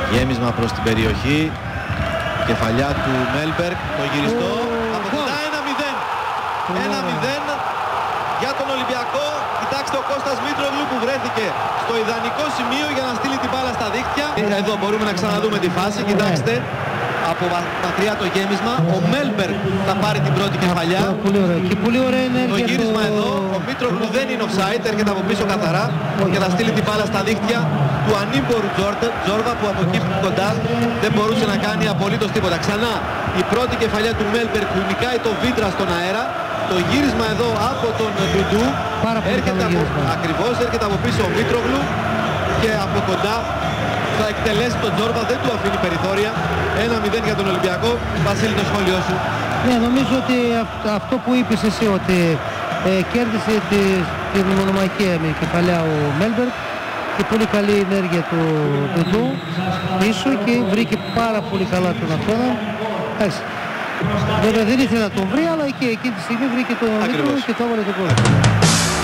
Γέμισμα προς την περιοχή. Κεφαλιά του Μέλμπεργκ. Το γυριστό. Από κοντά 1-0. 1-0 για τον Ολυμπιακό. Κοιτάξτε ο Κώστας Μήτρογλου που βρέθηκε στο ιδανικό σημείο για να στείλει την μπάλα στα δίκτυα. Εδώ μπορούμε να ξαναδούμε τη φάση. Κοιτάξτε. Από μακριά το γέμισμα. Ο Μέλμπεργκ θα πάρει την πρώτη κεφαλιά. Πολύ ωραία ενέργεια. Το γύρισμα εδώ. Ο Μήτρογλου δεν είναι offside. Έρχεται από πίσω καθαρά και θα στείλει την μπάλα στα δίκτυα του ανήμπορου Τζόρβα που από εκεί κοντά δεν μπορούσε να κάνει απολύτως τίποτα. Ξανά η πρώτη κεφαλιά του Μέλμπεργκ που νικάει το Βίντρα στον αέρα. Το γύρισμα εδώ από τον Ντουντού. Ακριβώς έρχεται από πίσω ο Μήτρογλου και από κοντά θα εκτελέσει τον Τζόρβα, δεν του αφήνει περιθώρια. 1-0 για τον Ολυμπιακό. Βασίλη, το σχόλιο σου. Ναι, νομίζω ότι αυτό που είπες εσύ, ότι κέρδισε την μονομαχία με κεφαλιά ο Μέλμπεργκ και πολύ καλή ενέργεια του Ντουντού πίσω και βρήκε πάρα πολύ καλά τον αγώνα. Βέβαια δεν ήθελε να τον βρει, αλλά και εκείνη τη στιγμή βρήκε τον Μήτρογλου και το έβαλε τον κόλπο.